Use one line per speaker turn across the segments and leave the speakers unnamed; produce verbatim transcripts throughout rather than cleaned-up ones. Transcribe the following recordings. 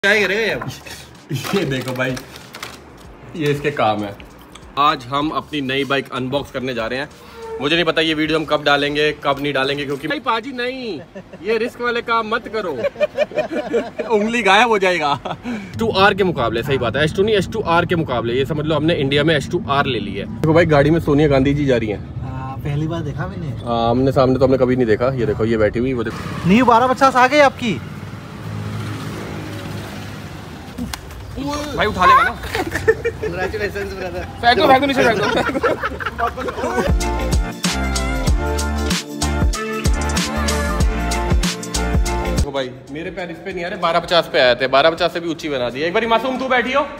क्या करेगा
ये देखो भाई, ये इसके काम है। आज हम अपनी नई बाइक अनबॉक्स करने जा रहे हैं। मुझे नहीं पता ये वीडियो हम कब डालेंगे कब नहीं डालेंगे, क्योंकि भाई पाजी नहीं, ये रिस्क वाले काम मत करो। उंगली गायब हो जाएगा। एच टू आर के मुकाबले, सही बात है, एच टू नहीं एच टू आर के मुकाबले, ये समझ लो हमने इंडिया में एच टू आर ले ली है। देखो भाई गाड़ी में सोनिया गांधी जी जा रही हैं।
पहली बार देखा मैंने।
आमने सामने तो हमने कभी नहीं देखा। ये देखो ये बैठी हुई, वो देखो
न्यू बारह पचास आ गई आपकी।
भाई उठा लेगा ना।
Congratulations brother।
फेंक दो फेंक दो नीचे फेंक दो। देखो भाई मेरे पैर इस पे नहीं आ रहे, बारह पचास पे आए थे, बारह पचास से भी ऊंची बना दी। एक बार मासूम तू बैठी हो।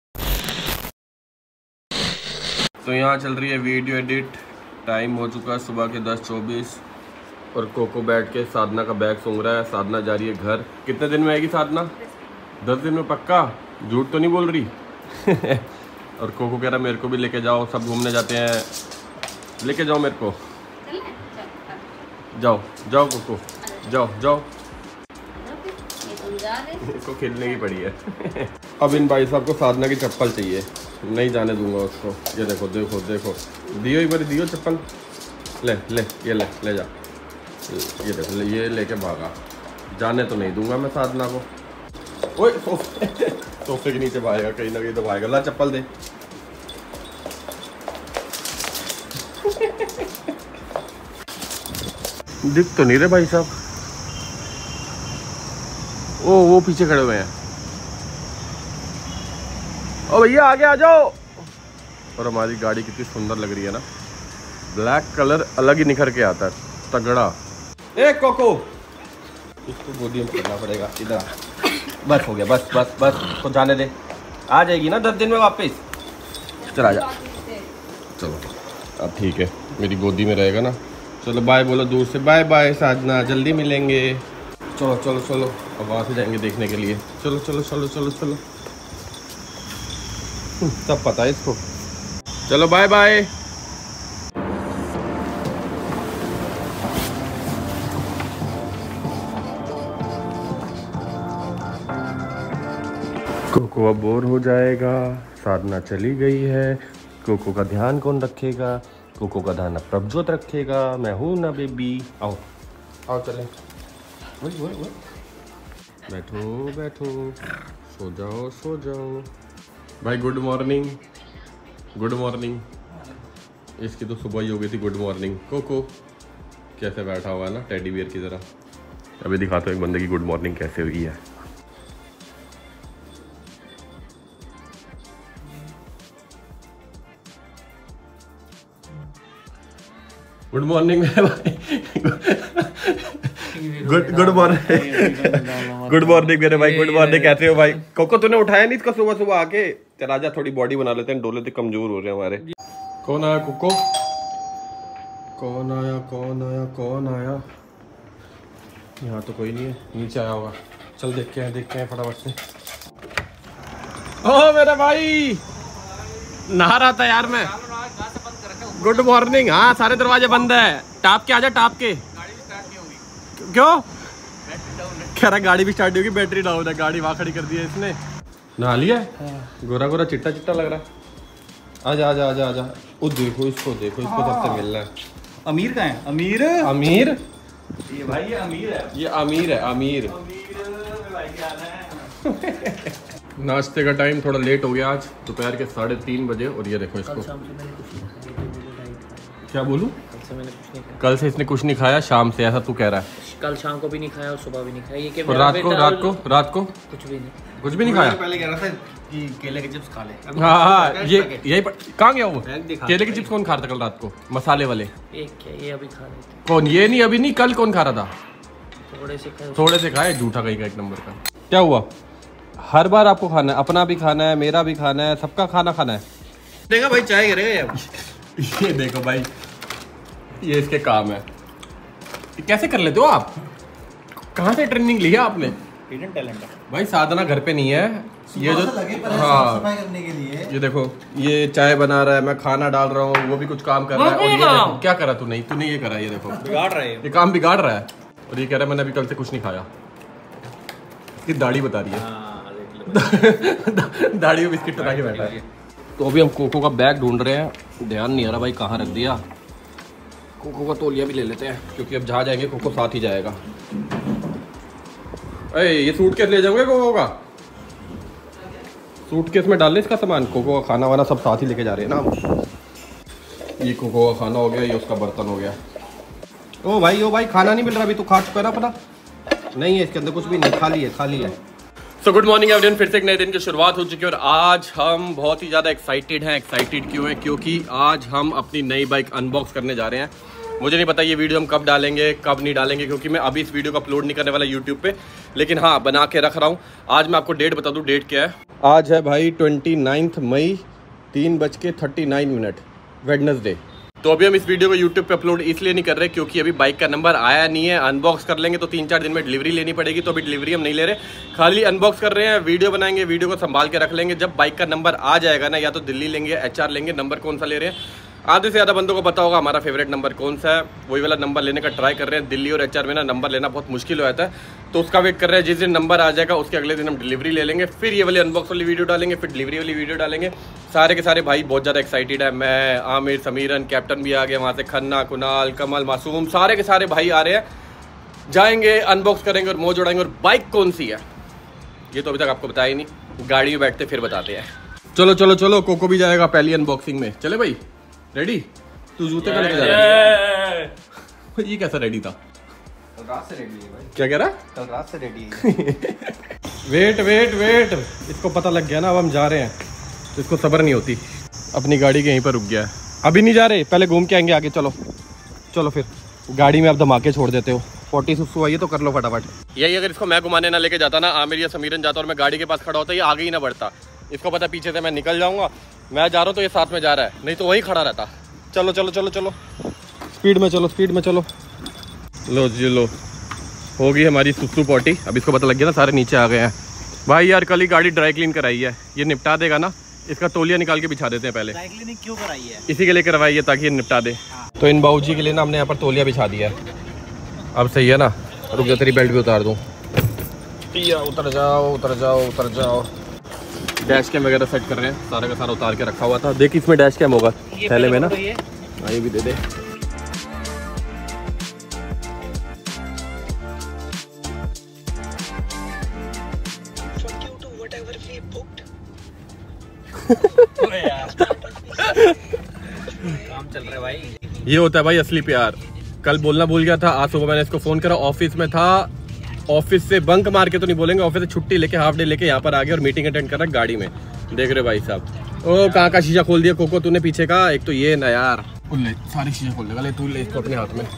तो यहाँ चल रही है वीडियो एडिट। टाइम हो चुका है सुबह के दस चौबीस और कोको बैठ के साधना का बैग सूंघ रहा है। साधना जा रही है घर। कितने दिन में आएगी साधना? दस दिन में पक्का? झूठ तो नहीं बोल रही? और कोको कह रहा मेरे को भी लेके जाओ, सब घूमने जाते हैं, लेके जाओ मेरे को। जाओ जाओ कोको जाओ जाओ। इसको खेलने की पड़ी है। अब इन भाई साहब को साधना की चप्पल चाहिए, नहीं जाने दूंगा उसको। ये देखो देखो देखो, दियो एक बार दियो चप्पल। ले ले ये ले ले जा। ये देखो ले, ये लेके भागा। जाने तो नहीं दूंगा मैं साधना को। ओए सोफे सोफे के नीचे भागेगा, कहीं ना कहीं तो भागेगा। ला चप्पल दे। दिख तो नहीं रहे भाई साहब। ओ वो पीछे खड़े हुए हैं। ओ भैया आगे आ जाओ। और हमारी गाड़ी कितनी सुंदर लग रही है ना, ब्लैक कलर अलग ही निखर के आता है, तगड़ा। ए कोको, इसको गोदी में पकड़ना पड़ेगा। इधर बस हो गया, बस बस बस तो जाने दे। आ जाएगी ना दस दिन में वापस। चल आ जा। चलो अब ठीक है, मेरी गोदी में रहेगा ना। चलो बाय बोलो दूर से। बाय बाय साधना, जल्दी मिलेंगे। चलो चलो चलो, अब वहाँ से जाएंगे देखने के लिए। चलो चलो चलो चलो चलो, सब पता है इसको। चलो बाय बाय। कोको अब बोर हो जाएगा, साधना चली गई है। कोको का ध्यान कौन रखेगा? कोको का ध्यान अब प्रभजोत रखेगा। मैं हूँ ना बेबी। आओ आओ चलें। वही वही वही, बैठो बैठो, सो जाओ सो जाओ। भाई गुड मॉर्निंग। Good morning. इसकी तो सुबह ही हो गई थी गुड मॉर्निंग। कोको कैसे बैठा हुआ है ना, टेडी बियर की तरह। अभी दिखाता हूँ एक बंदे की गुड मॉर्निंग कैसे हुई है। गुड मॉर्निंग मेरे भाई। Good good morning good morning मेरे भाई। गुड मॉर्निंग, कैसे हो भाई? कोको तूने उठाया नहीं इसका सुबह सुबह आके? चल आजा, थोड़ी बॉडी बना लेते हैं, डोले तो कमजोर हो रहे हैं हमारे। कौन आया कोको? कौन आया कौन आया कौन आया? यहाँ तो कोई नहीं है, नीचे आया होगा। चल देख के हैं देख के हैं फटाफट से। ओ मेरे भाई, नहा रहा था यार मैं। Good morning. हाँ सारे दरवाजे बंद है। टाप के आजा, टाप के। गाड़ी भी स्टार्ट नहीं होगी। क्यों? कह रहा गाड़ी भी स्टार्ट नहीं होगी, बैटरी डाउन है। गाड़ी वहाँ खड़ी कर दी है इसने। नहा लिया? गोरा गोरा चिट्टा चिट्टा लग रहा है। आजा आजा आजा आजा। ओ देखो इसको, देखो इसको सबसे मिलना है।
अमीर कहाँ है? अमीर
अमीर
ये भाई, ये अमीर है।
ये अमीर है अमीर। नाश्ते का टाइम थोड़ा लेट हो गया आज, दोपहर के साढ़े तीन बजे। और ये देखो इसको। क्या बोलूं?
कल से मैंने कुछ नहीं खाया।
कल से इसने कुछ नहीं खाया, शाम से, ऐसा तू कह रहा है?
कल शाम को भी नहीं खाया और सुबह भी नहीं खाया। ये कि
और रात को रात को रात को
कुछ भी नहीं
कुछ भी नहीं खाया।
पहले कह रहा था कि केले के चिप्स खा ले।
हाँ हाँ, ये यही कहाँ गया वो? केले के चिप्स कौन खा रहा था कल रात को? मसाले वाले।
एक क्या, ये अभी खा रहे थे।
कौन? ये नहीं, अभी नहीं, कल कौन खा रहा था?
थोड़े से खाए।
थोड़े से खाए, झूठा कहीं का एक नंबर का। क्या हुआ? हर बार आपको खाना है, अपना भी खाना है, मेरा भी खाना है, सबका खाना खाना है।
देखा भाई, चाय करेगा।
ये देखो भाई, ये इसके काम है। कैसे कर लेते हो आप? कहाँ से ट्रेनिंग ली है आपने?
हिडन टैलेंट है
भाई। साधना घर पे नहीं है, ये जो हाँ
करने के लिए।
ये देखो, ये चाय बना रहा है, मैं खाना डाल रहा हूँ, वो भी कुछ काम कर रहा है। और ये देखो क्या करा तू? नहीं तूने ये करा, ये देखो
बिगाड़ रहा है
ये काम बिगाड़ रहा है। और ये कह रहा है मैंने अभी कल से कुछ नहीं खाया। इसकी दाढ़ी बता रही है। दाढ़ी में बिस्किट टका के बैठा है। तो अभी हम कोको का बैग ढूंढ रहे हैं, ध्यान नहीं आ रहा भाई कहाँ रख दिया। कोको का तौलिया भी ले लेते हैं क्योंकि अब जहाँ जाएंगे कोको साथ ही जाएगा। अरे ये सूटकेस ले जाओगे कोको का? सूटकेस में डाल ले इसका सामान, कोको का खाना वाना सब साथ ही लेके जा रहे हैं ना हम। ये कोको का खाना हो गया, ये उसका बर्तन हो गया। ओ भाई ओ भाई खाना नहीं मिल रहा अभी, तो खा चुका है ना अपना? नहीं है इसके अंदर कुछ भी नहीं, खाली है खाली है। सो गुड मॉर्निंग एवरीवन, फिर से एक नए दिन की शुरुआत हो चुकी है और आज हम बहुत ही ज़्यादा एक्साइटेड हैं। एक्साइटेड क्यों है? क्योंकि आज हम अपनी नई बाइक अनबॉक्स करने जा रहे हैं। मुझे नहीं पता ये वीडियो हम कब डालेंगे कब नहीं डालेंगे, क्योंकि मैं अभी इस वीडियो को अपलोड नहीं करने वाला यूट्यूब पे, लेकिन हाँ बना के रख रहा हूँ। आज मैं आपको डेट बता दूँ, डेट क्या है? आज है भाई ट्वेंटी नाइन्थ मई, तीन बज के थर्टी नाइन मिनट, वेडनेसडे। तो अभी हम इस वीडियो को यूट्यूब पे अपलोड इसलिए नहीं कर रहे क्योंकि अभी बाइक का नंबर आया नहीं है। अनबॉक्स कर लेंगे तो तीन चार दिन में डिलीवरी लेनी पड़ेगी, तो अभी डिलीवरी हम नहीं ले रहे, खाली अनबॉक्स कर रहे हैं। वीडियो बनाएंगे, वीडियो को संभाल के रख लेंगे। जब बाइक का नंबर आ जाएगा ना, या तो दिल्ली लेंगे, एच आर लेंगे। नंबर कौन सा ले रहे हैं आधे से ज़्यादा बंदों को पता होगा हमारा फेवरेट नंबर कौन सा है, वही वाला नंबर लेने का ट्राई कर रहे हैं। दिल्ली और एच आर में ना नंबर लेना बहुत मुश्किल हो जाता है, तो उसका वेट कर रहे हैं। जिस दिन नंबर आ जाएगा उसके अगले दिन हम डिलीवरी ले लेंगे, फिर ये वाली अनबॉक्स वाली वीडियो डालेंगे, फिर डिलीवरी वाली वीडियो डालेंगे। सारे के सारे भाई बहुत ज़्यादा एक्साइटेड है। मैं, आमिर, समीरन, कैप्टन भी आ गए वहाँ से, खन्ना, कुणाल, कमल, मासूम, सारे के सारे भाई आ रहे हैं। जाएंगे, अनबॉक्स करेंगे और मोज उड़ाएंगे। और बाइक कौन सी है ये तो अभी तक आपको बताया ही नहीं, गाड़ी में बैठते फिर बताते हैं। चलो चलो चलो, कोको भी जाएगा पहली अनबॉक्सिंग में। चले भाई, रेडी? तू जूते का लेके जा रहा है? ये कैसा रेडी था?
कल रात से रेडी है भाई।
क्या कह रहा?
कल रात से रेडी है।
वेट वेट वेट, इसको पता लग गया ना अब हम जा रहे हैं, तो इसको सब्र नहीं होती। अपनी गाड़ी के यहीं पर रुक गया है। अभी नहीं जा रहे, पहले घूम के आएंगे आगे। चलो चलो फिर, गाड़ी में आप धमाके छोड़ देते हो। फोर्टी सुसु आइए तो कर लो फटाफट। यही अगर इसको मैं घुमाने ना लेके जाता ना, आमिर या समीरन जाता और मैं गाड़ी के पास खड़ा होता, ये आगे ही ना बढ़ता। इसको पता पीछे से मैं निकल जाऊंगा, मैं जा रहा हूँ तो ये साथ में जा रहा है, नहीं तो वहीं खड़ा रहता। चलो चलो चलो चलो, स्पीड में चलो, स्पीड में चलो। लो जी लो, होगी हमारी सुसु पॉटी। अब इसको पता लग गया ना, सारे नीचे आ गए हैं। भाई यार कल ही गाड़ी ड्राई क्लीन कराई है, ये निपटा देगा ना। इसका तौलिया निकाल के बिछा देते हैं पहले।
ड्राई क्लीनिंग क्यों कराई है?
इसी के लिए करवाई है ताकि ये निपटा दे। हाँ। तो इन बाबूजी के लिए ना हमने यहाँ पर तौलिया बिछा दिया है। अब सही है ना? रुक जा, तेरी बेल्ट भी उतार दूँ। उतर जाओ उतर जाओ उतर जाओ। डैश कैम वगैरह सेट कर रहे हैं, सारा का सारा उतार के रखा हुआ था। देख इसमें डैश कैम होगा थैले में ना, ये भी दे दे।
काम चल रहा है भाई।
ये होता है भाई असली प्यार। कल बोलना भूल गया था, आज सुबह मैंने इसको फोन करा, ऑफिस में था। ऑफिस से बंक मार के तो नहीं बोलेंगे, ऑफिस से छुट्टी लेके हाफ डे लेके यहाँ पर आ गया और मीटिंग अटेंड कर रहा है गाड़ी में। देख रहे भाई साहब। ओ कहाँ का शीशा खोल दिया कोको तूने पीछे का? एक तो ये ना यार, ले सारी शीशा खोल देगा। ले तू ले इसको अपने हाथ में।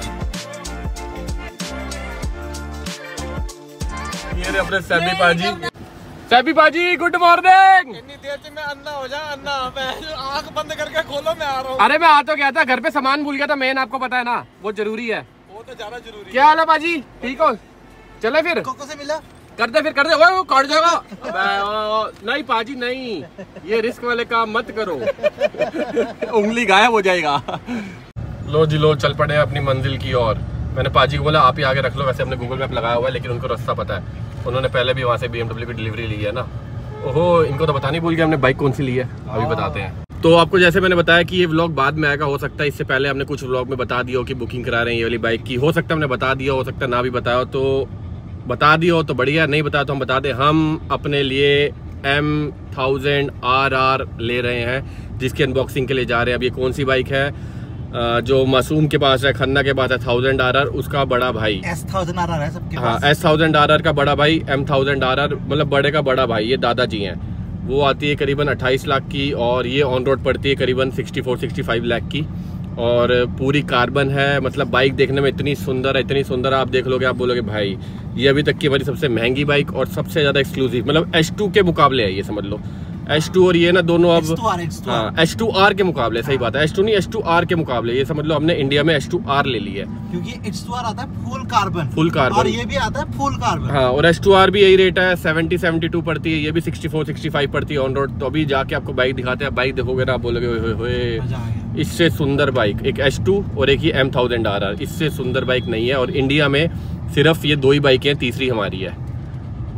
ये रे अपने सैबी पाजी। सैबी पाजी गुड मॉर्निंग।
इतनी देर से मैं अन्ना हो जा, अन्ना आंख बंद करके खोलो, मैं आ रहा हूँ।
अरे मैं आ तो गया था, घर पे सामान भूल गया था मेन, आपको पता है ना, वो जरूरी है।
वो तो ज्यादा जरूरी है।
क्या हाल है बाजी, ठीक हो? चले फिर,
कोको से मिला
कर दे फिर कर दे। वो काट जाएगा। नहीं पाजी नहीं, ये रिस्क वाले काम मत करो। उंगली गायब हो जाएगा। लो जी लो, चल पड़े अपनी मंजिल की ओर। मैंने पाजी को बोला आप ही आगे रख लो, वैसे हमने गूगल मैप लगाया हुआ है, लेकिन उनको रास्ता पता है। उन्होंने पहले भी वहाँ से बी एम डब्ल्यू की डिलीवरी ली है ना। ओहो, इनको तो बतानी भूल गया हमने बाइक कौन सी ली है, अभी बताते हैं। तो आपको जैसे मैंने बताया कि ये व्लॉग बाद में आएगा, हो सकता है इससे पहले हमने कुछ व्लॉग में बता दिया हो कि बुकिंग करा रहे हैं ये वाली बाइक की। हो सकता है हमने बता दिया, हो सकता है ना भी बताया हो। तो बता दिया हो तो बढ़िया, नहीं बताया तो हम बता दें। हम अपने लिए एम थाउजेंड आर आर ले रहे हैं, जिसकी अनबॉक्सिंग के लिए जा रहे हैं। अब ये कौन सी बाइक है? जो मासूम के पास है, खन्ना के पास है थाउजेंड आर आर, उसका बड़ा भाई
एस थाउजेंड आर आर है सबके
हाँ, एस थाउजेंड आर आर का बड़ा भाई, एम थाउजेंड आर आर मतलब बड़े का बड़ा भाई, ये दादाजी हैं। वो आती है करीबन अट्ठाईस लाख की और ये ऑन रोड पड़ती है करीबन sixty four sixty five lakh की। और पूरी कार्बन है, मतलब बाइक देखने में इतनी सुंदर है, इतनी सुंदर आप देख लोगे, आप बोलोगे भाई ये अभी तक की हमारी सबसे महंगी बाइक और सबसे ज़्यादा एक्सक्लूसिव, मतलब एच टू के मुकाबले है ये, समझ लो। एच टू और ये ना दोनों अब हाँ एच टू आर के मुकाबले, सही बात है, एच टू नहीं एच टू आर के मुकाबले, ये समझ लो हमने इंडिया में एच टू आर ले ली है,
क्योंकि एच टू आर आता है फुल कार्बन,
फुल कार्बन,
और ये भी आता है फुल कार्बन।
हाँ, और एच टू आर भी यही रेट है, सेवेंटी सेवेंटी टू पड़ती है, ये भी सिक्सटी फोर सिक्सटी फाइव पड़ती है ऑन रोड। तो अभी जाके आपको बाइक दिखाते हैं, बाइक देखोगे ना आप बोलोगे ओए होए, इससे सुंदर बाइक एक एच टू और एक ही एम थाउजेंड आर आर, इससे सुंदर बाइक नहीं है। और इंडिया में सिर्फ ये दो ही बाइकें हैं, तीसरी हमारी है।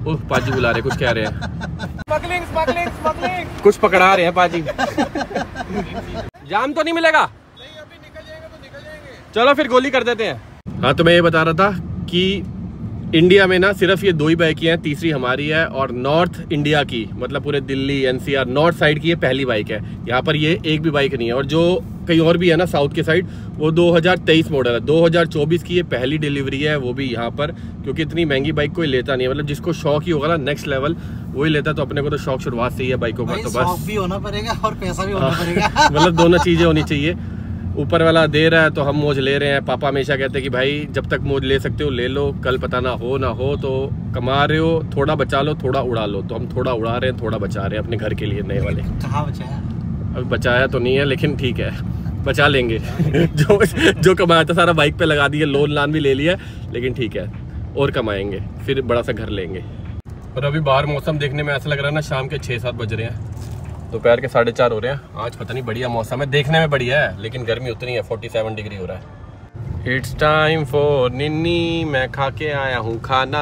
ओह पाजी बुला रहे, कुछ कह रहे हैं।
Smuggling smuggling smuggling.
कुछ पकड़ा रहे हैं पाजी। जाम तो नहीं मिलेगा?
नहीं, अभी निकल जाएंगे तो निकल जाएंगे।
चलो फिर गोली कर देते हैं। हाँ तो मैं ये बता रहा था कि इंडिया में ना सिर्फ ये दो ही बाइक हैं, तीसरी हमारी है, और नॉर्थ इंडिया की मतलब पूरे दिल्ली एनसीआर नॉर्थ साइड की ये पहली बाइक है। यहाँ पर ये एक भी बाइक नहीं है। और जो कहीं और भी है ना साउथ के साइड, वो दो हज़ार तेईस मॉडल है। दो हज़ार चौबीस की ये पहली डिलीवरी है, वो भी यहाँ पर, क्योंकि इतनी महंगी बाइक कोई लेता नहीं है। मतलब जिसको शौक ही होगा ना नेक्स्ट लेवल, वही लेता। तो अपने को तो शौक शुरुआत से ही है बाइकों का, तो बस
भी होना पड़ेगा और पैसा भी होना पड़ेगा।
मतलब दोनों चीजें होनी चाहिए। ऊपर वाला दे रहा है तो हम मौज ले रहे हैं। पापा हमेशा कहते हैं कि भाई जब तक मौज ले सकते हो ले लो, कल पता ना हो ना हो। तो कमा रहे हो, थोड़ा बचा लो, थोड़ा उड़ा लो। तो हम थोड़ा उड़ा रहे हैं, थोड़ा बचा रहे हैं अपने घर के लिए नए वाले।
कहाँ बचाया?
अभी बचाया तो नहीं है, लेकिन ठीक है, बचा लेंगे। जो जो कमाया था सारा बाइक पे लगा दिया, लोन लान भी ले लिया, लेकिन ठीक है और कमाएंगे, फिर बड़ा सा घर लेंगे। और अभी बाहर मौसम देखने में ऐसा लग रहा है ना शाम के छः सात बज रहे हैं, दोपहर के साढ़े चार हो रहे हैं। आज पता नहीं बढ़िया मौसम है, देखने में बढ़िया है, लेकिन गर्मी उतनी है, सैंतालीस डिग्री हो रहा है। इट्स टाइम फॉर निन्नी, मैं खा के आया हूँ खाना।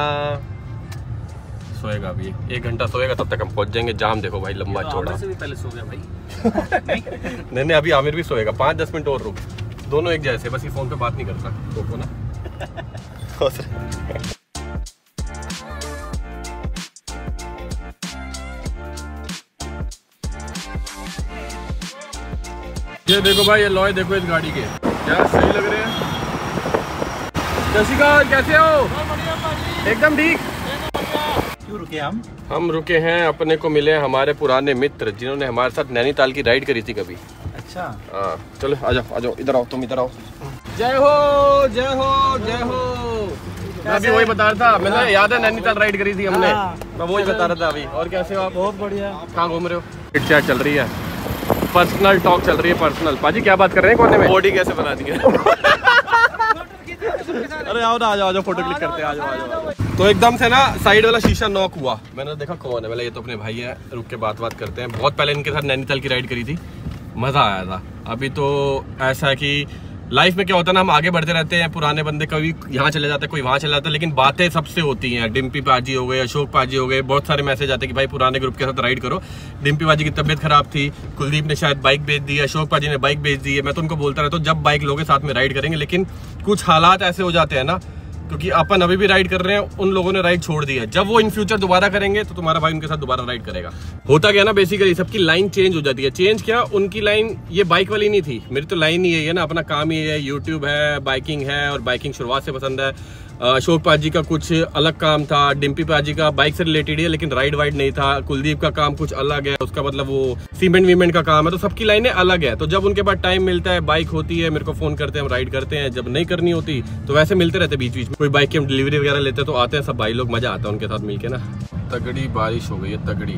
सोएगा अभी एक घंटा सोएगा, तब तक हम पहुंच जाएंगे। जाम देखो भाई लंबा
तो
चौड़ा।
से भी पहले सो गया भाई।
नहीं नहीं अभी आमिर भी सोएगा, पाँच दस मिनट और रुक। दोनों एक जैसे, बस ये फोन पे बात नहीं करता तो ना। ये देखो भाई, ये लॉय देखो इस गाड़ी के, क्या सही लग रहे हैं। शशिकांत कैसे हो? एकदम ठीक।
क्यों रुके हम?
हम रुके हैं, अपने को मिले हमारे पुराने मित्र जिन्होंने हमारे साथ नैनीताल की राइड करी थी कभी।
अच्छा
हाँ चलो आ जाओ आ जाओ, इधर आओ, तुम इधर आओ। जय हो जय हो जय हो। मैं अभी वही बता रहा था, मैंने याद है नैनीताल राइड करी थी हमने, मैं वही बता रहा था अभी। और कैसे हो आप?
बहुत बढ़िया।
कहाँ घूम रहे हो? क्या चल रही है? पर्सनल टॉक चल रही है। पर्सनल पाजी क्या बात कर रहे हैं कोने में?
बॉडी कैसे बना दी है?
अरे आओ ना, आ जाओ आ जाओ, फोटो क्लिक करते हैं, आ जाओ आ जाओ। तो एकदम से ना साइड वाला शीशा नॉक हुआ, मैंने देखा कौन है। मैंने ये तो अपने भाई है, रुक के बात बात करते हैं। बहुत पहले इनके साथ नैनीताल की राइड करी थी, मजा आया था। अभी तो ऐसा है कि लाइफ में क्या होता है ना, हम आगे बढ़ते रहते हैं। पुराने बंदे कभी यहाँ चले जाते हैं, कोई वहाँ चले जाता है, लेकिन बातें सबसे होती हैं। डिम्पी पाजी हो गए, अशोक पाजी हो गए, बहुत सारे मैसेज आते हैं कि भाई पुराने ग्रुप के साथ राइड करो। डिम्पी पाजी की तबीयत खराब थी, कुलदीप ने शायद बाइक बेच दी है, अशोक पाजी ने बाइक बेच दी है। मैं तो उनको बोलता रहता हूँ जब बाइक लोगे साथ में राइड करेंगे, लेकिन कुछ हालात ऐसे हो जाते हैं ना, क्योंकि अपन अभी भी राइड कर रहे हैं, उन लोगों ने राइड छोड़ दी है। जब वो इन फ्यूचर दोबारा करेंगे तो तुम्हारा भाई उनके साथ दोबारा राइड करेगा। होता क्या ना, बेसिकली सबकी लाइन चेंज हो जाती है। चेंज क्या, उनकी लाइन ये बाइक वाली नहीं थी, मेरी तो लाइन ही है ना, अपना काम ही है, यूट्यूब है, बाइकिंग है, और बाइकिंग शुरुआत से पसंद है। अशोक पाजी का कुछ अलग काम था, डिम्पी पाजी का बाइक से रिलेटेड है, लेकिन राइड वाइड नहीं था। कुलदीप का काम कुछ अलग है, उसका मतलब वो सीमेंट वीमेंट का काम है। तो सबकी लाइनें अलग है। तो जब उनके पास टाइम मिलता है, बाइक होती है, मेरे को फोन करते हैं, हम राइड करते हैं। जब नहीं करनी होती तो वैसे मिलते रहते बीच बीच में, कोई बाइक की हम डिलीवरी वगैरह लेते तो आते हैं सब भाई लोग, मजा आता है उनके साथ मिलके ना। तगड़ी बारिश हो गई है, तगड़ी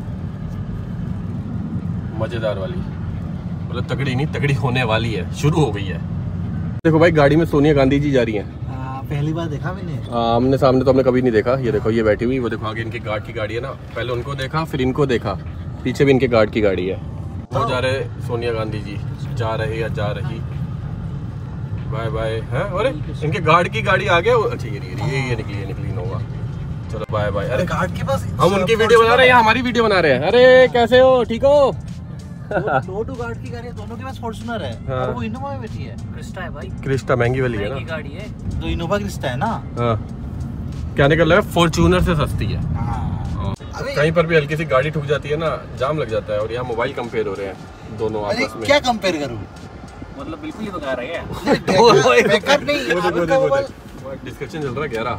मजेदार वाली, मतलब तगड़ी नहीं तगड़ी होने वाली है, शुरू हो गई है। देखो भाई गाड़ी में सोनिया गांधी जी जा रही हैं।
पहली बार देखा मैंने।
आमने सामने तो हमने कभी नहीं देखा। ये देखो ये बैठी हुई, वो देखो आगे इनके गार्ड की गाड़ी है ना, पहले उनको देखा फिर इनको देखा, पीछे भी इनके गार्ड की गाड़ी है। वो जा रहे सोनिया गांधी जी, जा रहे या जा रही, बाय बाय है। अरे इनके गार्ड की गाड़ी आगे, अच्छा ये ये ये निकली ये निकली नोवा, चलो बाय बाय। अरे
गार्ड के पास
हम उनकी वीडियो बना रहे हैं या हमारी वीडियो बना रहे हैं? अरे कैसे हो, ठीक हो?
दो टू गार्ड की गाड़ी है, दोनों के पास फॉर्च्यूनर है।
हाँ।
और वो इनोवा में बैठी है।
क्रिस्टा है भाई,
क्रिस्टा महंगी वाली है
महंगी
ना,
गाड़ी है।
तो इनोवा क्रिस्टा है ना।
हाँ क्या निकल रहा है, फॉर्च्यूनर से सस्ती है।
हाँ।
कहीं पर भी हल्की सी गाड़ी ठुक जाती है ना, जाम लग जाता है। और यहाँ मोबाइल कंपेयर हो रहे हैं दोनों आपस में।
क्या कंपेयर करूँ?
मतलब बिल्कुल ही बता रहे हैं।
बैकअप नहीं,
डिस्कशन चल रहा है गहरा।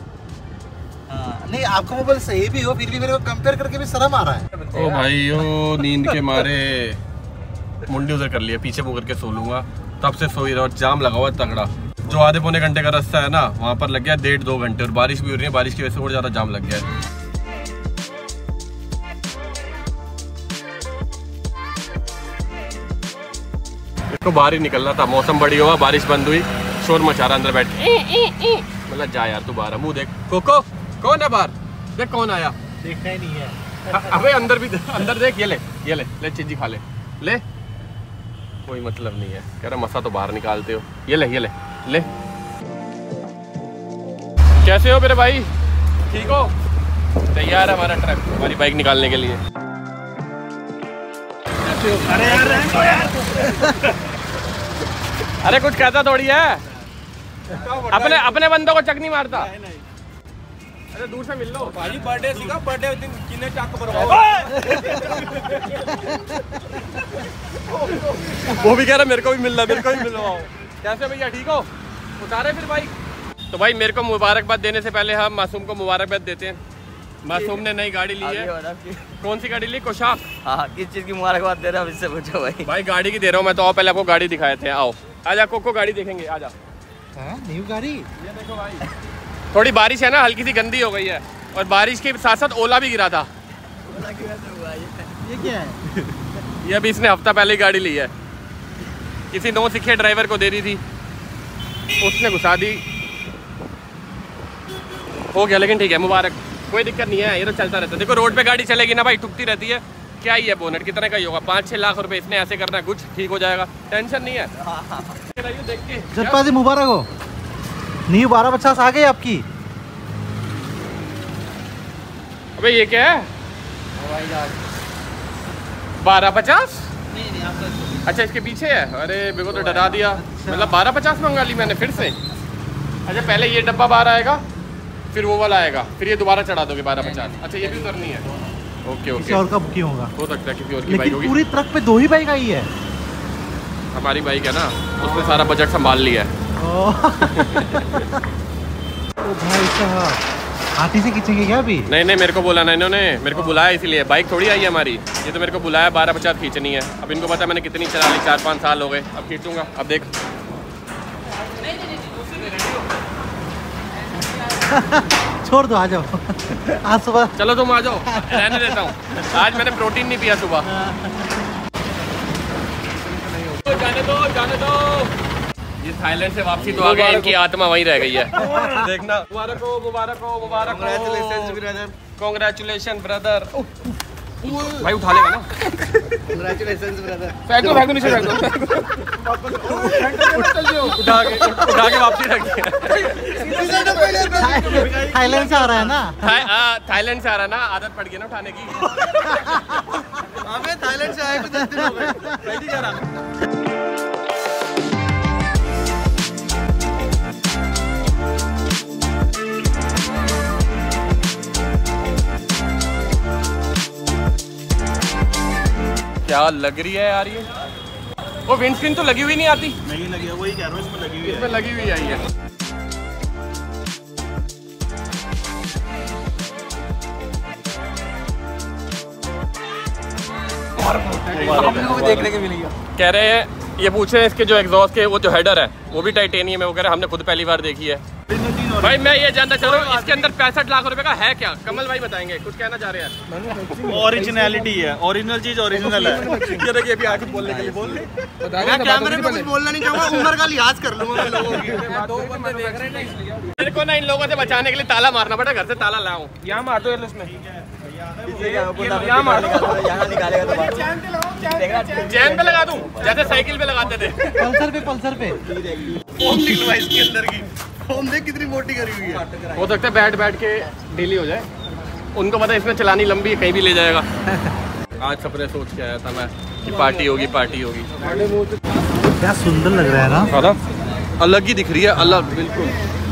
नहीं आपका मोबाइल सही भी हो, फिर भी मेरे को कंपेयर करके भी शर्म आ रहा है।
ओ भाई ओ, नींद के मारे मुंडी उधर कर लिया, पीछे मुकर के सो लूंगा, तब से सो ही रहा। और जाम लगा हुआ है तगड़ा, जो आधे पौने घंटे का रास्ता है ना, वहाँ पर लग गया डेढ़ दो घंटे। और बारिश भी हो रही है, बारिश की वजह से और ज्यादा जाम लग गया है। तो बाहर ही निकलना था, मौसम बढ़िया हुआ, बारिश बंद हुई, शोर मचा रहा अंदर बैठ के। मतलब जा यार तू बाहर, मुंह देख। कोको कौन है बाहर, देख कौन आया,
देखना ही नहीं है।
अबे अंदर भी अंदर देख, ये ले ये ले ले चीजी खा ले ले, कोई मतलब नहीं है। कह रहा मसा तो बाहर निकालते हो, ये ले ये ले ले। कैसे हो मेरे भाई, ठीक हो? तैयार है हमारा ट्रक हमारी बाइक निकालने के लिए।
अरे यार यार
अरे कुछ कहता थोड़ी है, अपने अपने बंदों को चक नहीं मारता। अरे दूर से मिल लो
भाजी, बर्थडे सीखा, बर्थडे दिन किन्ने चाक बरवाओ।
वो भी कह रहा मेरे को भी मिल रहा, मेरे को भी मिलवाओ। कैसे भैया, ठीक हो? उतारे फिर बाइक। तो भाई मेरे को मुबारकबाद देने से पहले हम मासूम को मुबारकबाद देते हैं। मासूम ने नई गाड़ी ली है। कौन सी गाड़ी ली? कोशाक।
हाँ, किस चीज़ की मुबारकबाद दे रहा हूँ इससे पूछो भाई।
भाई गाड़ी की दे रहा हूँ मैं तो। आओ पहले आपको गाड़ी दिखाए थे। आओ आजा कोको, गाड़ी देखेंगे, आजा।
न्यू गाड़ी।
ये देखो भाई, थोड़ी बारिश है ना, हल्की सी गंदी हो गई है और बारिश के साथ साथ ओला भी गिरा था।
ये क्या है?
ये अभी इसने हफ्ता पहले ही गाड़ी ली है। किसी नौ सीखे ड्राइवर को दे दी थी, उसने घुसा दी, हो गया। लेकिन ठीक है, मुबारक, कोई दिक्कत नहीं है, ये तो चलता रहता है। देखो रोड पे गाड़ी चलेगी ना भाई, ठुकती रहती है। क्या ही है, बोनट कितने का ही होगा, पाँच छः लाख रुपए इसने ऐसे करना है, कुछ ठीक हो जाएगा, टेंशन नहीं है। देख के
जप्पा जी मुबारक हो, न्यू बारह पचास आ गई आपकी।
अबे ये क्या है? बारह पचास? अच्छा इसके पीछे है। अरे मेरे को तो डरा दिया, मतलब बारह पचास मंगा ली मैंने फिर से। अच्छा पहले ये डब्बा बारह आएगा, फिर वो वाला आएगा, फिर ये दोबारा चढ़ा दोगे बारह पचास। अच्छा ये भी उतरनी है। ओके ओके,
किसी और का बुकिंग होगा,
हो सकता है किसी और की बाइक
लेकिन
होगी।
पूरी ट्रक पे दो ही बाइक आई है।
हमारी बाइक है ना, उसने सारा बजट संभाल लिया है।
ओ भाई साहब, हाथी से खींचेंगे क्या अभी?
नहीं नहीं, मेरे को बोला ना इन्होंने, मेरे को बुलाया इसीलिए। बाइक थोड़ी आई है हमारी, ये तो मेरे को बुलाया, बारह पचास खींचनी है। अब इनको पता है मैंने कितनी चला ली, चार पाँच साल हो गए, अब खींचूंगा। अब देख
छोड़ दो, आ जाओ। आज सुबह
चलो तुम आ जाओ, रहने देता हूँ। आज मैंने प्रोटीन नहीं पिया सुबह। जाने दो जाने दो। ये थाईलैंड से वापसी तो आ गई, इनकी आत्मा वहीं रह गई है। देखना, मुबारक हो मुबारक हो मुबारक हो। Congratulation brother. भाई उठा लेगा ना?
Congratulations brother.
फेंक दो फेंक दो नीचे फेंक दो। उठा के उठा के वापसी रख दिया।
थाईलैंड से आ रहा है ना?
थाईलैंड से आ रहा है ना, आदत पड़ गई ना उठाने की।
हमें थाईलैंड से आए को दस दिन हो गए, पहली बार आना।
क्या लग रही है यार ये? वो विंडस्क्रीन तो लगी हुई नहीं आती।
नहीं लगी है, वही कह रहा हूँ, इसमें लगी हुई है।
इसमें लगी हुई आई है।
आपको भी देखने के मिलेगा।
कह रहे हैं, ये पूछ रहे हैं इसके जो एग्जॉस्ट के वो जो हेडर है वो भी टाइटेनियम है। वो कह रहे हैं हमने खुद पहली बार देखी है। भाई मैं ये जानना चाह रहा हूँ इसके अंदर पैंसठ लाख रुपए का है क्या? कमल भाई बताएंगे, कुछ कहना चाह रहे हैं।
ओरिजिनलिटी है, ओरिजिनल चीज ओरिजिनल है।
ये देखिए अभी आके बोलने के लिए बोल रहे।
मैं कैमरे में कुछ बोलना नहीं चाहूँगा, उम्र का लिहाज कर लूंगा मैं लोगों की।
मेरे को ना इन लोगों से बचाने के लिए ताला मारना पड़ा, घर से ताला लाऊं। यहाँ मार दो इसमें, यहाँ मार दो, चैन पे लगा दूं जैसे साइकिल पे लगाते थे।
पल्सर पे पल्सर पे
फोम निकलवा इसके अंदर की, फोम देख कितनी मोटी करी हुई है।
हो सकता है बैठ बैठ के डेली हो जाए। उनको पता है इसमें चलानी लंबी है, कहीं भी ले जाएगा। आज सपने सोच के आया था मैं कि पार्टी होगी पार्टी होगी।
क्या सुंदर लग रहा है ना?
हाँ, अलग ही दिख रही है, अलग बिल्कुल।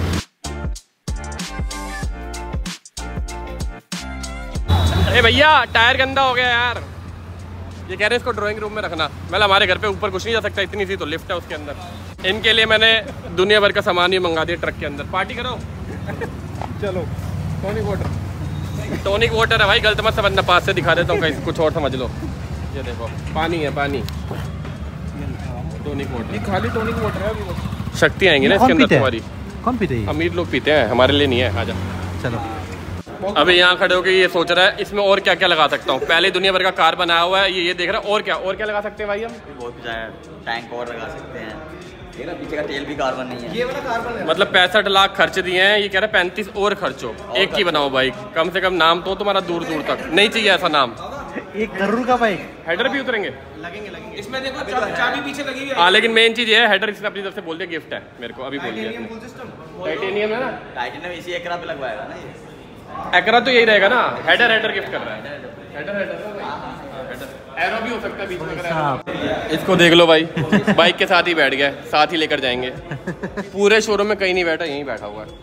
ए भैया टायर गंदा हो गया यार। ये कह रहे हैं इसको ड्राइंग रूम में रखना। मतलब हमारे घर पे ऊपर कुछ नहीं जा सकता, इतनी सी तो लिफ्ट है उसके अंदर। इनके लिए मैंने दुनिया भर का सामान ही मंगा दिया ट्रक के अंदर। पार्टी करो चलो। टॉनिक वाटर, टॉनिक वाटर है भाई, गलत मत समझना, पास से दिखा देता हूँ कहीं कुछ और समझ लो। ये देखो पानी है, पानी टॉनिक वाटर।
ये खाली टॉनिक वाटर है।
शक्ति आएंगी ना इसके अंदर तुम्हारी।
कौन पीते हैं?
अमीर लोग पीते हैं, हमारे लिए नहीं है। आजा
चलो।
अभी यहाँ खड़े होकर ये सोच रहा है इसमें और क्या क्या लगा सकता हूँ। पहले दुनिया भर का कार बनाया हुआ है, ये ये देख रहा है और क्या और क्या लगा सकते हैं भाई हम।
बहुत कुछ है, टैंक और लगा सकते हैं, ये ना पीछे का तेल भी कार्बन नहीं है।
ये वाला कार्बन है।
मतलब पैंसठ लाख खर्च दिए हैं, ये कह रहा है पैंतीस और खर्चो, एक की बनाओ बाइक। कम से कम नाम तो तुम्हारा दूर दूर तक नहीं चाहिए ऐसा नाम।
एक करोड़ का बाइक।
हेडर भी उतरेंगे
लगेंगे लगेंगे इसमें, देखो चाबी चाबी पीछे लगी हुई है।
हाँ लेकिन मेन चीज ये है, हेडर इसने अपनी तरफ से बोल दिया गिफ्ट है मेरे को, अभी बोल दिया। टाइटेनियम है ना,
टाइटेनियम इसी एक पे लगवाएगा ना ये।
एकरा तो यही रहेगा ना, हेडर हेडर गिफ्ट कर रहा है। हेडर हेडर एरो भी हो सकता है बीच में अगर। इसको देख लो भाई, बाइक के साथ ही बैठ गया, साथ ही लेकर जाएंगे। पूरे शोरूम में कहीं नहीं बैठा, यहीं बैठा हुआ है।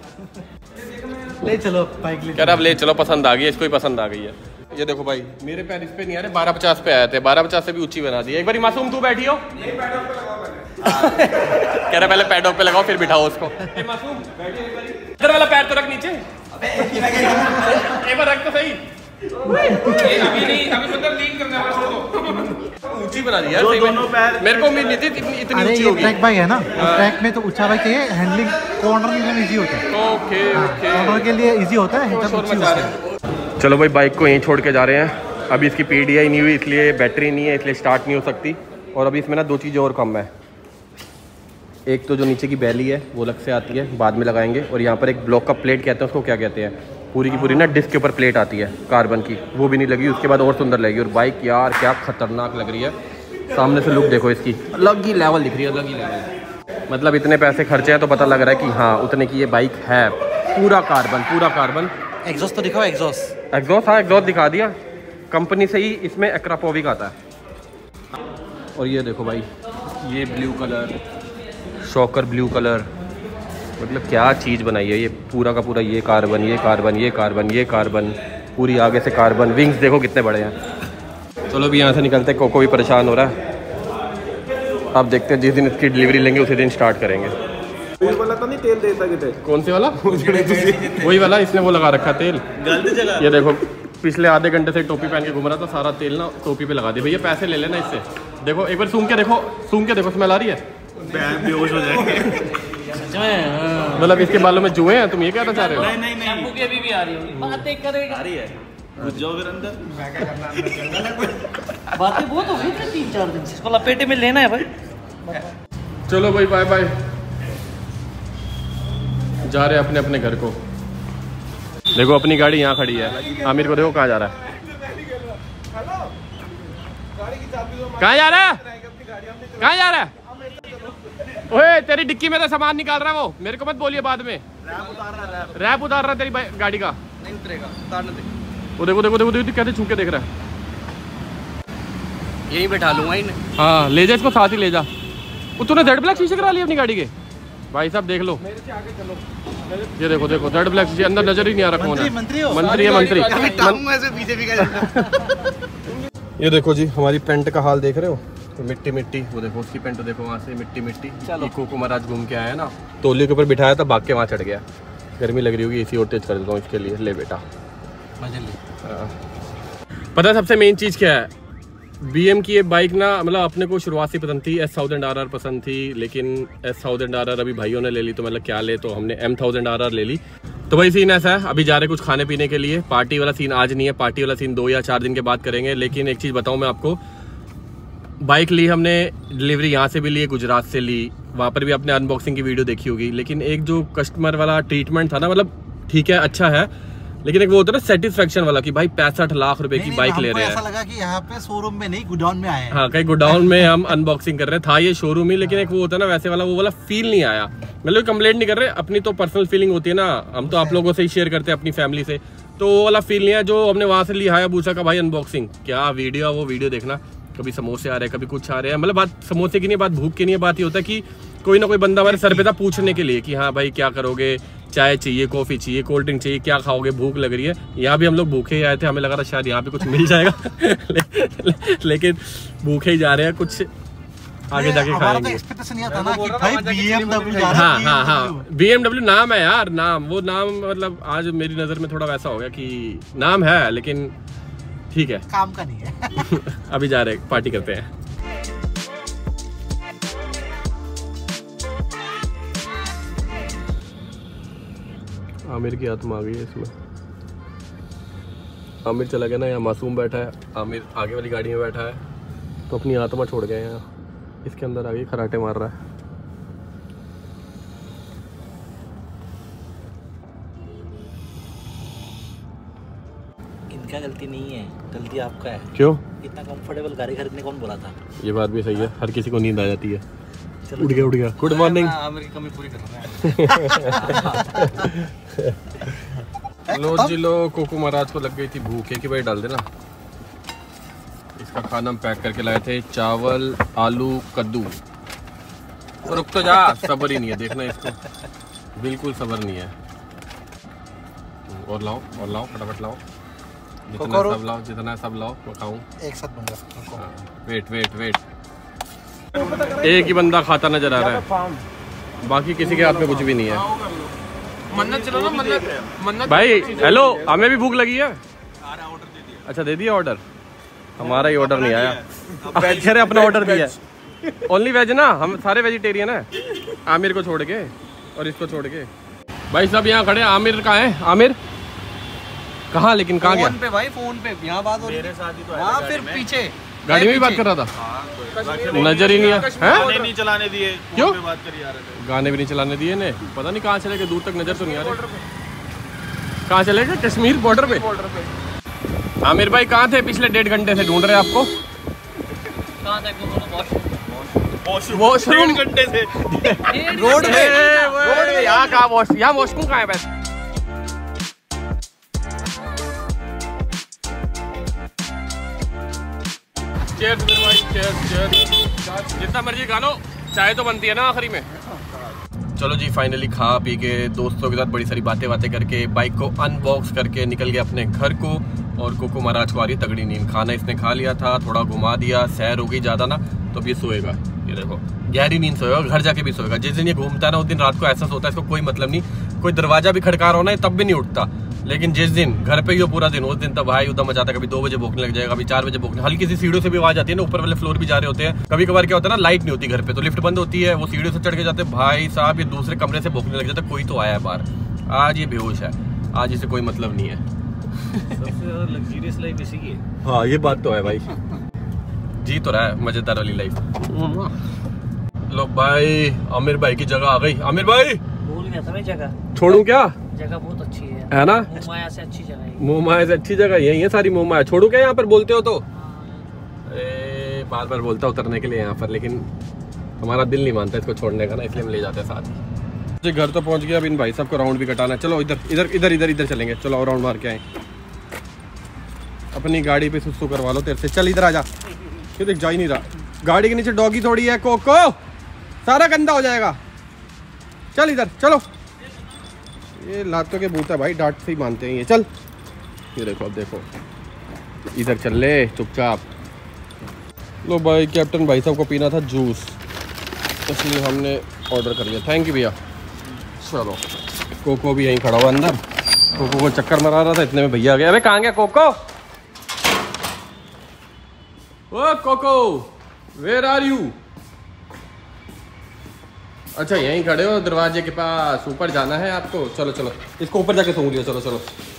ले चलो बाइक ले
कह रहा अब ले चलो, पसंद आ गई, इसको ही पसंद आ गई है। ये देखो भाई, मेरे पैर इस पे नहीं आ रहे, बारह पचास पे आए थे, बारह पचास से भी ऊंची बना दी। एक बार मासूम तू बैठी हो, कह रहा पहले पैडॉक पे लगाओ फिर बिठाओ उसको। ए मासूम बैठी एक बारी, इधर वाला पैर तो रख नीचे, एक बार रख तो सही। अभी नहीं, अभी मतलब लीन करने वाला, छोड़ दो। ऊंची बना दी यार, दोनों पैर। मेरे को उम्मीद नहीं थी इतनी इतनी ऊंची होगी।
ट्रैक बाइक है ना, ट्रैक में तो ऊंचा बाइक चाहिए, हैंडलिंग कॉर्नर में इजी होता है।
ओके ओके,
कॉर्नर के लिए इजी होता है।
चलो भाई, बाइक को यहीं छोड़ के जा रहे हैं। अभी इसकी पी डी आई नहीं हुई, इसलिए बैटरी नहीं है, इसलिए स्टार्ट नहीं हो सकती। और अभी इसमें ना दो चीज़ें और कम है। एक तो जो नीचे की बैली है वो अलग से आती है, बाद में लगाएंगे। और यहाँ पर एक ब्लॉक का प्लेट कहते हैं, उसको क्या कहते हैं, पूरी की पूरी ना डिस्क के ऊपर प्लेट आती है कार्बन की, वो भी नहीं लगी। उसके बाद और सुंदर लगेगी। और बाइक यार क्या खतरनाक लग रही है, सामने से लुक देखो इसकी, अलग ही लेवल दिख रही है, अलग ही लेवल। मतलब इतने पैसे खर्चे हैं तो पता लग रहा है कि हाँ उतने की ये बाइक है। पूरा कार्बन, पूरा कार्बन।
एग्जॉस्ट तो दिखाओ, एग्जॉस्ट
एग्जॉस्ट हाँ एग्जॉस्ट दिखा दिया, कंपनी से ही इसमें एक्रापोविक आता है। और ये देखो भाई, ये blue colour, shocker blue colour, मतलब क्या चीज़ बनाई है ये। पूरा का पूरा ये कार्बन, ये कार्बन, ये कार्बन, ये कार्बन, पूरी आगे से कार्बन। विंग्स देखो कितने बड़े हैं। चलो अभी यहाँ से निकलते हैं, कोको भी परेशान हो रहा है। अब देखते हैं, जिस दिन इसकी डिलीवरी लेंगे उसी दिन स्टार्ट करेंगे।
वाला तो नहीं तेल देता कितने?
कौन से वाला? वही वाला, इसने वो लगा रखा तेल
गलत जगह।
ये देखो, पिछले आधे घंटे से टोपी पहन के घूम रहा था, सारा तेल ना टोपी पे लगा दिया। भैया पैसे ले लेना इससे। देखो एक बार सूंघ के देखो, सूंघ के देखो, स्मेल आ रही है,
बेहोश हो जाएंगे।
मतलब इसके बालों में जुए हैं, तुम ये कहना चाह रहे हो?
नहीं नहीं नहीं,
शैम्पू की अभी भी आ रही होगी, बातें करेगा।
आ रही है, घुस जाओ फिर अंदर।
बातें बहुत हो गई थी तीन चार दिन से, इसको लपेटे में लेना है भाई।
चलो भाई, बाय बाय, जा रहे हैं अपने अपने घर को। देखो अपनी गाड़ी यहाँ खड़ी है, आमिर को देखो कहाँ जा रहा है, कहाँ जा रहा है, कहाँ जा रहा है? ओए तेरी डिक्की में तो सामान निकाल रहा है वो, मेरे को मत बोलिए बाद में। रैप उतार रहा है तेरी गाड़ी का।
नहीं उतरेगा, उतारने दे।
वो देखो देखो देखो देखो कैसे छू के देख रहा है।
यहीं बैठा लूंगा इन्हें।
हाँ ले जा इसको, साथ ही ले जा। वो तूने जेड ब्लैक शीशे करा लिया अपनी गाड़ी के? भाई साहब देख लो, ये देखो देखो जेड ब्लैक शीशे, अंदर नजर ही नहीं आ रहा कौन है।
मंत्री हो?
मंत्री है मंत्री।
बीजेपी का।
ये देखो जी, हमारी पेंट का हाल देख रहे हो, तो मिट्टी मिट्टी। वो देखो उसकी पेंट देखो, वहाँ से मिट्टी मिट्टी। इको को महाराज घूम के आया ना, तोलिए के ऊपर बिठाया था, भाग के वहाँ चढ़ गया। गर्मी लग रही होगी, एसी और तेज कर देता हूँ इसके लिए। ले बेटा पता है सबसे मेन चीज़ क्या है? बी एम की ये बाइक ना, मतलब अपने को शुरुआत से पसंद थी, एस थाउजेंड आर आर पसंद थी, लेकिन एस थाउजेंड आर आर अभी भाइयों ने ले ली, तो मतलब क्या ले, तो हमने एम थाउजेंड आर आर ले ली। तो भाई सीन ऐसा है, अभी जा रहे कुछ खाने पीने के लिए। पार्टी वाला सीन आज नहीं है, पार्टी वाला सीन दो या चार दिन के बाद करेंगे। लेकिन एक चीज़ बताऊँ मैं आपको, बाइक ली हमने, डिलीवरी यहाँ से भी ली, गुजरात से ली, वहाँ पर भी आपने अनबॉक्सिंग की वीडियो देखी होगी। लेकिन एक जो कस्टमर वाला ट्रीटमेंट था ना, मतलब ठीक है अच्छा है, लेकिन एक वो होता है ना सेटिस्फेक्शन वाला कि भाई पैंसठ लाख रुपए की बाइक ले रहे हैं।
ऐसा लगा कि यहाँ पे शोरूम में नहीं, गोडाउन में आए हैं।
हाँ कहीं गोडाउन में हम अनबॉक्सिंग कर रहे हैं, था ये शोरूम ही, लेकिन एक वो होता है ना वैसे वाला, वो वाला फील नहीं आया। मतलब कंप्लेंट नहीं कर रहे, अपनी तो पर्सनल फीलिंग होती है ना, हम तो आप लोगों से ही शेयर करते हैं अपनी फैमिली से, तो वो वाला फील नहीं है जो हमने वहाँ से लिया है। पूछा का भाई अनबॉक्सिंग क्या वीडियो, वो वीडियो देखना, कभी समोसे आ रहे हैं, कभी कुछ आ रहे हैं। मतलब बात समोसे की नहीं, बात भूख की नहीं है, बात ये होता है कि कोई ना कोई बंदा हमारे सर पे था पूछने के लिए कि हाँ भाई क्या करोगे, चाय चाहिए, कॉफ़ी चाहिए, कोल्ड ड्रिंक चाहिए, क्या खाओगे, भूख लग रही है। यहाँ भी हम लोग भूखे ही आए थे, हमें लगा था शायद यहाँ पे कुछ मिल जाएगा ले, ले, लेकिन भूखे ही जा रहे हैं, कुछ आगे जाके खाएंगे। हाँ हाँ हाँ बी एम डब्ल्यू नाम है यार, नाम वो नाम, मतलब आज मेरी नज़र में थोड़ा वैसा हो गया कि नाम है लेकिन ठीक है,
काम का नहीं है।
अभी जा रहे पार्टी करते हैं। आमिर की आत्मा आ गई है इसमें। आमिर चला गया ना, यहाँ मासूम बैठा है, आमिर आगे वाली गाड़ी में बैठा है, तो अपनी आत्मा छोड़ गया यहाँ, इसके अंदर आ गई, खराटे मार रहा है।
इनका गलती नहीं है, गलती आपका है।
क्यों?
इतना कंफर्टेबल गाड़ी खरीदने कौन बोला था?
ये बात भी सही है, हर किसी को नींद आ जाती है। उठ गया उठ गया। Good morning.
आमिर की कमी पूरी कर रहा है।
लो जी लो, कोको महाराज को लग गई थी भूख, एक ही बार डाल देना। इसका खाना हम पैक करके लाए थे, चावल, आलू, कद्दू। और रुक तो जा, सब्र ही नहीं है, देखना इसको, बिल्कुल सब्र नहीं है। और लाओ और लाओ, फटाफट लाओ, जितना सब लाओ, जितना सब लाओ मैं खाऊं। एक साथ दूंगा। वेट वेट वेट, एक ही बंदा खाता नजर आ रहा है, बाकी किसी के हाथ में कुछ भी नहीं है।
मन्नत चलो ना, मन्नत मन्नत
भाई हेलो, हमें भी भूख लगी है। अच्छा दे दिया ऑर्डर, हमारा ही ऑर्डर नहीं आया। कह रहे अपना ऑर्डर दिया, ओनली वेज ना, हम सारे वेजिटेरियन है, आमिर को छोड़ के और इसको छोड़ के। भाई सब यहाँ खड़े, आमिर कहाँ है? आमिर कहाँ, लेकिन कहाँ गया?
फोन पे भाई, फोन पे यहाँ बात हो रही है, वहाँ फिर पीछे
गाड़ी में भी बात कर रहा था, नजर ही नहीं है।
गाने नहीं चलाने दिए,
क्यों
बात करी आ रहे थे,
गाने भी नहीं चलाने दिए ने, पता नहीं कहाँ चले गए, दूर तक नजर तो नहीं आ रही। कहाँ चले गए? कश्मीर बॉर्डर पे। आमिर भाई कहाँ थे? पिछले डेढ़ घंटे से ढूंढ रहे आपको। वॉशरूम घंटे से रोड पे, रोड पे यहाँ कहाँ वॉश, यहाँ वॉशरूम कहाँ है? वैसे चेयर्स मेरे भाई, चेयर्स चेयर्स, जितना मर्जी खा लो, चाय तो बनती है ना आखिरी में। चलो जी फाइनली खा पी के दोस्तों के साथ बड़ी सारी बातें बातें करके बाइक को अनबॉक्स करके निकल गया अपने घर को। और कोको महाराज को आ रही तगड़ी नींद, खाना इसने खा लिया था, थोड़ा घुमा दिया, सैर हो गई ज़्यादा ना, तो अब ये सोएगा। ये देखो गहरी नींद सोएगा, घर जाके भी सोएगा। जिस दिन ये घूमता है ना उस दिन रात को ऐसा सोता है, इसको कोई मतलब नहीं, कोई दरवाजा भी खड़का रहा हो ना तब भी नहीं उठता। लेकिन जिस दिन घर पे ही हो पूरा दिन, उस दिन तो भाई उधम मचाता है, कभी दो बजे भूखने लग जाएगा, कभी चार बजे भूखने, हल्की सी सीढ़ियों से भी आवाज आती है ना, ऊपर वाले फ्लोर भी जा रहे होते हैं। कभी कभार क्या होता है ना, लाइट नहीं होती घर पे, तो लिफ्ट बंद होती है, वो सीढ़ियों से चढ़ के जाते हैं, भाई साहब ये दूसरे कमरे से भूखने लग जाता है, कोई तो आया है बाहर। आज ये बेहोश है, आज इसे कोई मतलब नहीं है।
सबसे ज्यादा लग्जरियस लाइफ इसी की है।
हाँ ये बात तो है भाई, जी तो रहा है मजेदार वाली लाइफ। लो भाई आमिर भाई की जगह आ गई। आमिर भाई
भूल गया था मैं जगह,
छोड़ू क्या?
जगह बहुत अच्छी है,
है ना?
मोहमाया से अच्छी जगह है।
मोहमाया से अच्छी जगह यही है सारी। मोहमाया छोड़ू क्या यहाँ पर बोलते हो तो? ए, बार बार बोलता उतरने के लिए यहाँ पर, लेकिन हमारा दिल नहीं मानता इसको छोड़ने का ना, इसलिए हम ले जाते हैं साथ। जी घर तो पहुँच गया, अब इन भाई साहब को राउंड भी कटाना है। चलो इधर इधर इधर इधर इधर चलेंगे, चलो और राउंड मार के आए। अपनी गाड़ी पे सुसु करवा लो तेरे से, चल इधर आ जा। ये देख जा ही नहीं रहा, गाड़ी के नीचे डॉगी थोड़ी है, कोको सारा गंदा हो जाएगा। चल इधर चलो, ये लातों के भूत है भाई, डांट से ही मानते हैं ये। चल ये देखो, अब देखो इधर चल ले चुपचाप। लो भाई कैप्टन भाई साहब को पीना था जूस, इसलिए हमने ऑर्डर कर लिया। थैंक यू भैया। चलो कोको भी यहीं खड़ा हुआ अंदर, कोको को चक्कर मरा रहा था, इतने में भैया आ गया। अरे कहाँ गया कोको? ओ कोको वेयर आर यू? अच्छा यहीं खड़े हो दरवाजे के पास, ऊपर जाना है आपको? चलो चलो इसको ऊपर जाके सूंघ लियो। चलो चलो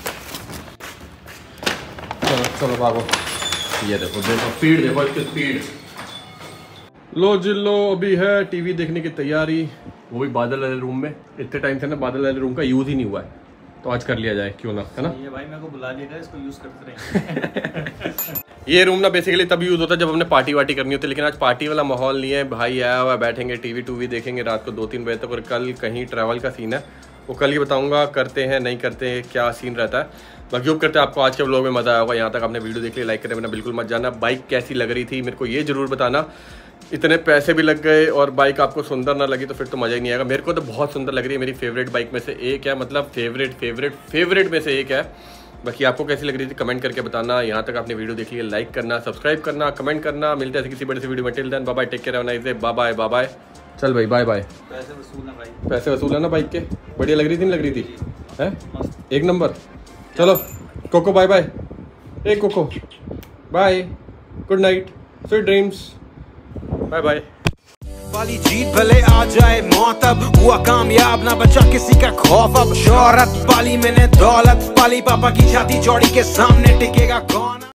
चलो चलो भागो। ये देखो देखो स्पीड, देखो इसकी स्पीड। लो जिल्लो अभी है टीवी देखने की तैयारी, वो भी बादल वाले रूम में। इतने टाइम से ना बादल वाले रूम का यूज ही नहीं हुआ है, तो आज कर लिया जाए क्यों ना, है ना?
ये भाई मेरे को बुला लिया, इसको यूज करते रहेंगे।
ये रूम ना बेसिकली तब यूज होता है जब हमने पार्टी वार्टी करनी होती है, लेकिन आज पार्टी वाला माहौल नहीं है। भाई आया हुआ, बैठेंगे टीवी टूवी देखेंगे रात को दो तीन बजे तक। और कल कहीं ट्रैवल का सीन है, वो कल ही बताऊंगा करते हैं नहीं करते हैं, क्या सीन रहता है। बाकी होप करते हैं आपको आज के व्लॉग में मजा आया होगा। यहाँ तक आपने वीडियो देख लिया, लाइक करने में बिल्कुल मत जाना। बाइक कैसी लग रही थी मेरे को ये जरूर बताना। इतने पैसे भी लग गए और बाइक आपको सुंदर ना लगी तो फिर तो मज़ा ही नहीं आएगा। मेरे को तो बहुत सुंदर लग रही है, मेरी फेवरेट बाइक में से एक है, मतलब फेवरेट फेवरेट फेवरेट में से एक है। बाकी आपको कैसी लग रही थी कमेंट करके बताना। यहाँ तक आपने वीडियो देख लिया, लाइक करना, सब्सक्राइब करना, कमेंट करना। मिलते हैं किसी बड़े से वीडियो में। Till then bye bye, take care, have a nice day, bye bye bye bye. चल भाई बाय बाय।
पैसे वसूल ना भाई,
पैसे वसूल है ना बाइक के। बढ़िया लग रही थी, नहीं लग रही थी? है एक नंबर। चलो कोको बाय बाय। ए Coco bye, good night, sweet dreams, bye bye.
वाली जीत भले आ जाए मौत, अब हुआ कामयाब ना बचा किसी का खौफ। अब शोहरत पाली मैंने दौलत पाली, पापा की छाती चौड़ी के सामने टिकेगा कौन?